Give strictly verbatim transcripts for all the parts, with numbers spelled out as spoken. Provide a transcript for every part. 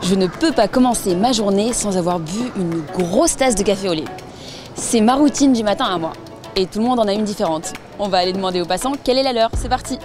Je ne peux pas commencer ma journée sans avoir bu une grosse tasse de café au lait. C'est ma routine du matin à moi. Et tout le monde en a une différente. On va aller demander aux passants quelle est la leur. C'est parti!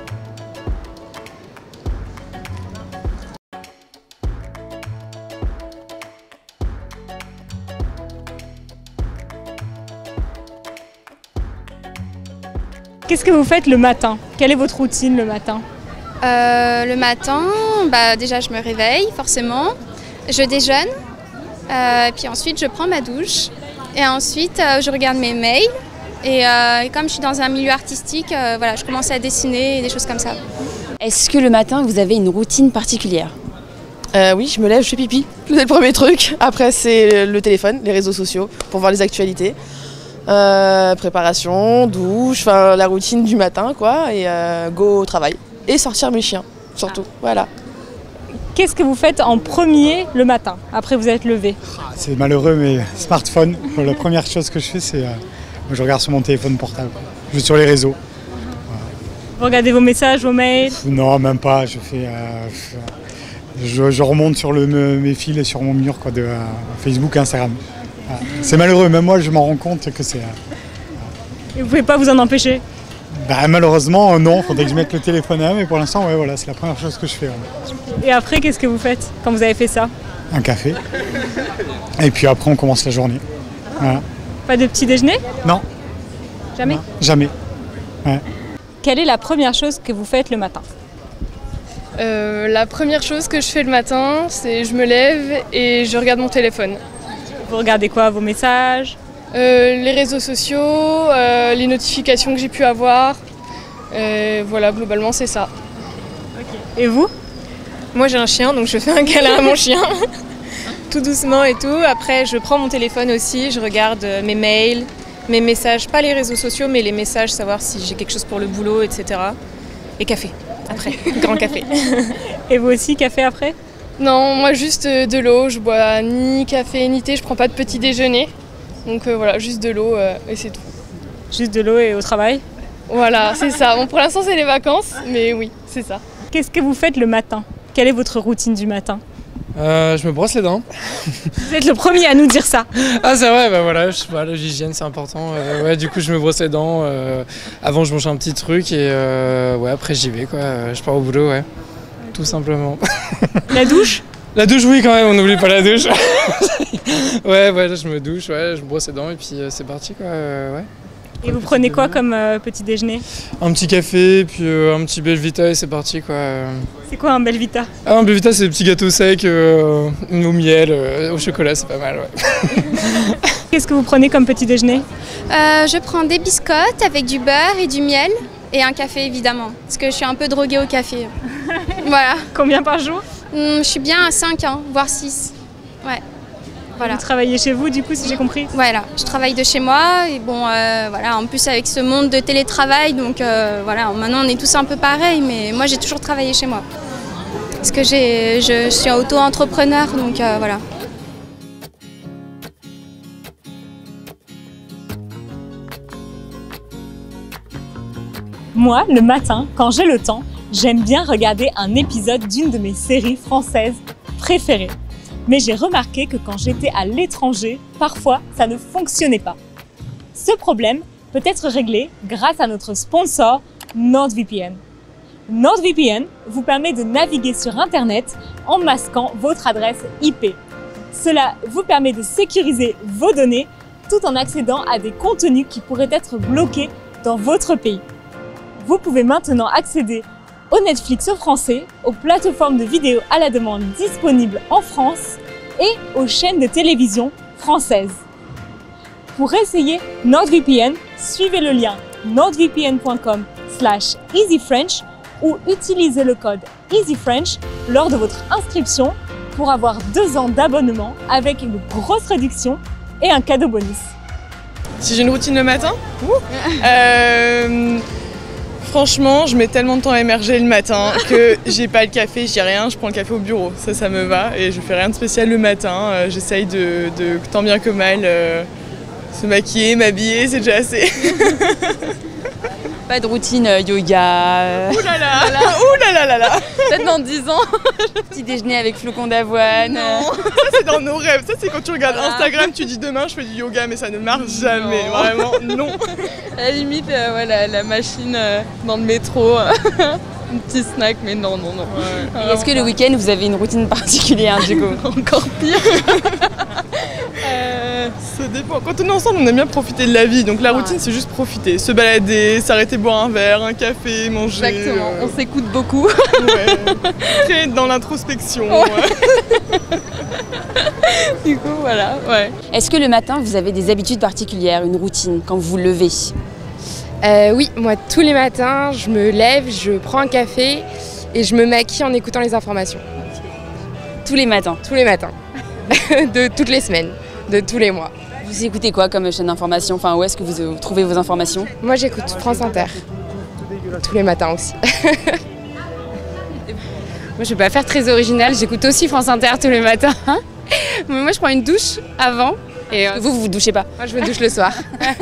Qu'est-ce que vous faites le matin? Quelle est votre routine le matin? Euh, le matin, bah déjà je me réveille forcément, je déjeune, euh, puis ensuite je prends ma douche et ensuite euh, je regarde mes mails et, euh, et comme je suis dans un milieu artistique, euh, voilà, je commence à dessiner et des choses comme ça. Est-ce que le matin vous avez une routine particulière? Euh, oui, je me lève, je fais pipi, c'est le premier truc. Après c'est le téléphone, les réseaux sociaux pour voir les actualités. Euh, préparation, douche, enfin la routine du matin quoi, et euh, go au travail. Et sortir mes chiens, surtout, ah. Voilà. Qu'est-ce que vous faites en premier le matin, après vous êtes levé? C'est malheureux, mais smartphone, la première chose que je fais, c'est euh, je regarde sur mon téléphone portable, je vais sur les réseaux. Voilà. Vous regardez vos messages, vos mails? Non, même pas, je fais... Euh, je, je remonte sur le, mes fils et sur mon mur quoi, de euh, Facebook et Instagram. Voilà. C'est malheureux, même moi je m'en rends compte que c'est... Euh, et vous pouvez pas vous en empêcher? Bah, malheureusement, non, il faudrait que je mette le téléphone à, mais pour l'instant, ouais, voilà, c'est la première chose que je fais. Ouais. Et après, qu'est-ce que vous faites quand vous avez fait ça? Un café. Et puis après, on commence la journée. Voilà. Pas de petit déjeuner? Non. Jamais? Non, jamais. Ouais. Quelle est la première chose que vous faites le matin? euh, La première chose que je fais le matin, c'est je me lève et je regarde mon téléphone. Vous regardez quoi? Vos messages? Euh, les réseaux sociaux, euh, les notifications que j'ai pu avoir, euh, voilà, globalement c'est ça. Okay. Et vous? Moi j'ai un chien, donc je fais un câlin à mon chien, tout doucement et tout. Après je prends mon téléphone aussi, je regarde mes mails, mes messages, pas les réseaux sociaux, mais les messages, savoir si j'ai quelque chose pour le boulot, et cetera. Et café, après, grand café. Et vous aussi, café après? Non, moi juste de l'eau, je bois ni café ni thé, je prends pas de petit déjeuner. Donc euh, voilà, juste de l'eau euh, et c'est tout. Juste de l'eau et au travail? Voilà, c'est ça. Bon, pour l'instant, c'est les vacances, mais oui, c'est ça. Qu'est-ce que vous faites le matin? Quelle est votre routine du matin? euh, Je me brosse les dents. Vous êtes le premier à nous dire ça. Ah, c'est vrai, bah voilà, je, bah, l'hygiène, c'est important. Euh, ouais, du coup, je me brosse les dents. Euh, avant, je mange un petit truc et euh, ouais, après, j'y vais, quoi. Je pars au boulot, ouais. Tout simplement. La douche? La douche, oui, quand même, on n'oublie pas la douche. ouais, ouais, je me douche, ouais, je me brosse les dents et puis euh, c'est parti, quoi, euh, ouais. Et vous prenez quoi comme euh, petit déjeuner? Un petit café, puis euh, un petit Belvita et c'est parti, quoi. C'est quoi un Belvita? Ah, un Belvita, c'est des petits gâteaux secs euh, au miel, euh, au chocolat, c'est pas mal, ouais. Qu'est-ce que vous prenez comme petit déjeuner? euh, Je prends des biscottes avec du beurre et du miel et un café évidemment, parce que je suis un peu droguée au café. Voilà. Combien par jour? Hum, je suis bien à cinq, hein, voire six. Ouais. Voilà. Vous travaillez chez vous du coup, si j'ai compris? Voilà, je travaille de chez moi et bon, euh, voilà, en plus avec ce monde de télétravail, donc euh, voilà, maintenant on est tous un peu pareils, mais moi j'ai toujours travaillé chez moi. Parce que j'ai, je, je suis auto-entrepreneur, donc euh, voilà. Moi, le matin, quand j'ai le temps, j'aime bien regarder un épisode d'une de mes séries françaises préférées. Mais j'ai remarqué que quand j'étais à l'étranger, parfois, ça ne fonctionnait pas. Ce problème peut être réglé grâce à notre sponsor NordVPN. NordVPN vous permet de naviguer sur Internet en masquant votre adresse I P. Cela vous permet de sécuriser vos données tout en accédant à des contenus qui pourraient être bloqués dans votre pays. Vous pouvez maintenant accéder au Netflix français, aux plateformes de vidéos à la demande disponibles en France et aux chaînes de télévision françaises. Pour essayer NordVPN, suivez le lien nordvpn point com slash easyfrench ou utilisez le code easyfrench lors de votre inscription pour avoir deux ans d'abonnement avec une grosse réduction et un cadeau bonus. Si j'ai une routine le matin, euh, franchement, je mets tellement de temps à émerger le matin que j'ai pas le café, j'ai rien, je prends le café au bureau. Ça, ça me va et je fais rien de spécial le matin. Euh, J'essaye de, de tant bien que mal euh, se maquiller, m'habiller, c'est déjà assez. Pas de routine euh, yoga. Ouh là là, ouh là là là là. Peut-être dans dix ans. Petit déjeuner avec flocons d'avoine. Non, ça c'est dans nos rêves. Ça c'est quand tu regardes Voilà. Instagram, tu dis demain je fais du yoga, mais ça ne marche jamais. Non. Vraiment, non. À la limite, euh, ouais, la, la machine euh, dans le métro, euh, un petit snack, mais non, non, non. Et est-ce que le week-end vous avez une routine particulière du coup? Encore pire. Euh, ça dépend. Quand on est ensemble, on aime bien profiter de la vie. Donc la routine, c'est juste profiter, se balader, s'arrêter boire un verre, un café, manger. Exactement, euh, on s'écoute beaucoup. Ouais. Très dans l'introspection. Ouais. Ouais. Du coup, voilà, ouais. Est-ce que le matin vous avez des habitudes particulières, une routine quand vous vous levez? Euh, oui, moi tous les matins, je me lève, je prends un café et je me maquille en écoutant les informations. Tous les matins. Tous les matins. De toutes les semaines, de tous les mois. Vous écoutez quoi comme chaîne d'information? Enfin, où est-ce que vous trouvez vos informations? Moi j'écoute France Inter. Tous les matins aussi. Moi je vais pas faire très original, j'écoute aussi France Inter tous les matins. Mais moi je prends une douche avant. Et euh, vous, vous vous douchez pas? Moi je me douche le soir.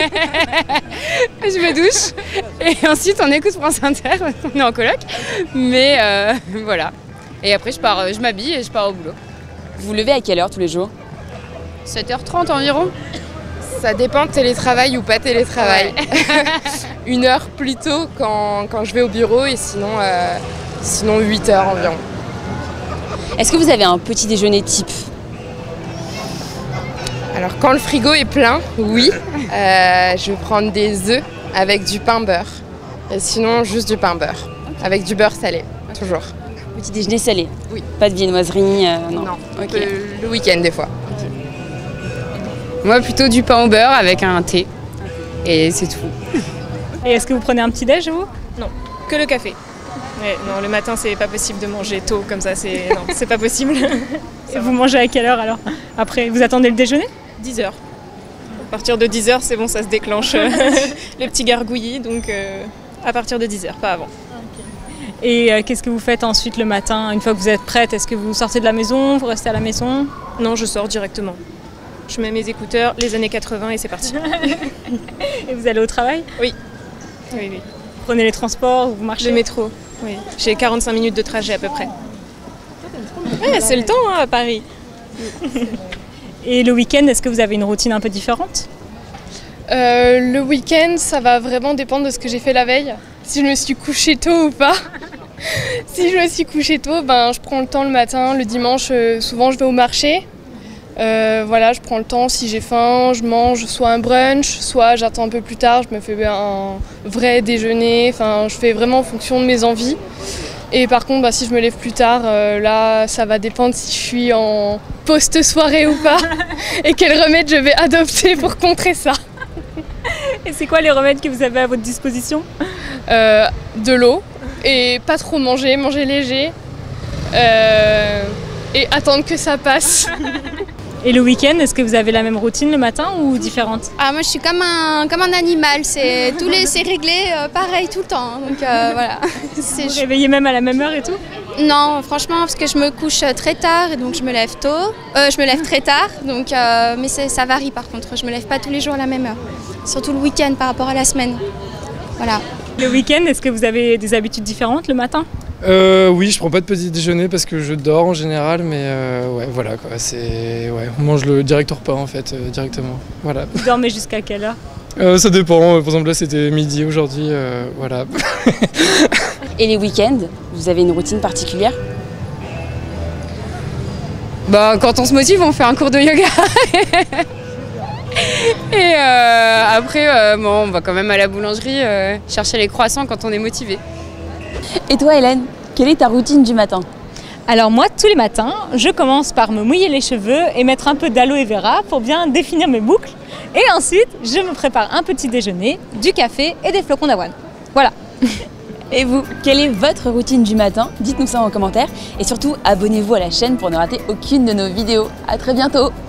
Je me douche et ensuite on écoute France Inter, on est en coloc. Mais euh, voilà. Et après je pars, je m'habille et je pars au boulot. Vous vous levez à quelle heure tous les jours? sept heures trente environ. Ça dépend de télétravail ou pas télétravail. Ouais. Une heure plus tôt quand, quand je vais au bureau et sinon, euh, sinon huit heures environ. Est-ce que vous avez un petit déjeuner type? Alors quand le frigo est plein, oui. Euh, je vais prendre des œufs avec du pain beurre. Et sinon juste du pain beurre. Avec du beurre salé, toujours. Petit déjeuner salé? Oui. Pas de viennoiserie euh, non. Non, Ok. le, le week-end des fois. Moi plutôt du pain au beurre avec un thé. Et c'est tout. Et est-ce que vous prenez un petit déj vous? Non, que le café. Ouais, non, le matin c'est pas possible de manger tôt comme ça, c'est non, c'est pas possible. Et vous mangez à quelle heure alors? Après, vous attendez le déjeuner? dix heures. À partir de dix heures, c'est bon, ça se déclenche euh, les petits gargouillis, donc euh, à partir de dix heures, pas avant. Et euh, qu'est-ce que vous faites ensuite le matin? Une fois que vous êtes prête, est-ce que vous sortez de la maison? Vous restez à la maison? Non, je sors directement. Je mets mes écouteurs, les années quatre-vingts et c'est parti. Et vous allez au travail? Oui. Oui, oui. Vous prenez les transports, vous marchez? Le métro, oui. J'ai quarante-cinq minutes de trajet à peu près. Ouais, c'est le temps hein, à Paris. Et le week-end, est-ce que vous avez une routine un peu différente? Euh, le week-end, ça va vraiment dépendre de ce que j'ai fait la veille. Si je me suis couchée tôt ou pas. Si je me suis couchée tôt, ben, je prends le temps le matin. Le dimanche, euh, souvent je vais au marché. Euh, voilà, je prends le temps. Si j'ai faim, je mange soit un brunch, soit j'attends un peu plus tard. Je me fais un vrai déjeuner. Enfin, je fais vraiment en fonction de mes envies. Et par contre, bah, si je me lève plus tard, euh, là, ça va dépendre si je suis en post-soirée ou pas. Et quel remède je vais adopter pour contrer ça. Et c'est quoi les remèdes que vous avez à votre disposition? euh, De l'eau et pas trop manger, manger léger euh, et attendre que ça passe. Et le week-end, est-ce que vous avez la même routine le matin ou différente? Ah, moi je suis comme un, comme un animal, c'est tous les c'est réglé euh, pareil tout le temps. Donc euh, voilà. Vous vous réveillez même à la même heure et tout? Non, franchement, parce que je me couche très tard et donc je me lève tôt. Euh, je me lève très tard, donc euh, mais ça varie par contre. Je me lève pas tous les jours à la même heure, surtout le week-end par rapport à la semaine. Voilà. Le week-end, est-ce que vous avez des habitudes différentes le matin? Euh, oui, je prends pas de petit déjeuner parce que je dors en général, mais euh, ouais, voilà quoi. C'est ouais, on mange le direct au repas en fait, euh, directement. Voilà. Vous dormez jusqu'à quelle heure? Euh, ça dépend. Par exemple là, c'était midi aujourd'hui, euh, voilà. Et les week-ends, vous avez une routine particulière? Bah, quand on se motive, on fait un cours de yoga. Et euh, après, euh, bon, on va quand même à la boulangerie euh, chercher les croissants quand on est motivé. Et toi Hélène, quelle est ta routine du matin? Alors moi, tous les matins, je commence par me mouiller les cheveux et mettre un peu d'aloe vera pour bien définir mes boucles. Et ensuite, je me prépare un petit déjeuner, du café et des flocons d'avoine. Voilà. Et vous, quelle est votre routine du matin? Dites-nous ça en commentaire et surtout abonnez-vous à la chaîne pour ne rater aucune de nos vidéos. À très bientôt.